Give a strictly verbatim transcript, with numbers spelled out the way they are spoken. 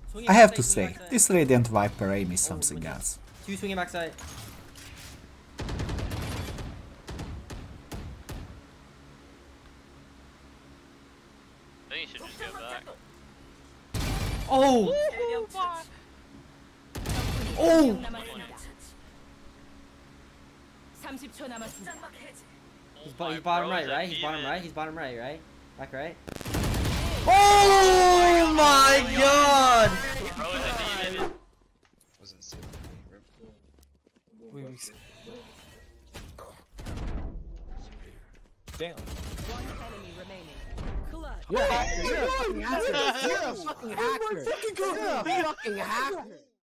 I have to say, this Radiant Viper aim is something else. Two swinging backside. I think you should just go back. Oh! Oh! He's, bo he's bottom right, right? He's bottom right. He's bottom right, right? Back right. Oh my god! Wasn't safe. Damn. One enemy remaining. Clutch. You're a hacker. You're a fucking hacker. You're a fucking hacker. You're a fucking hacker.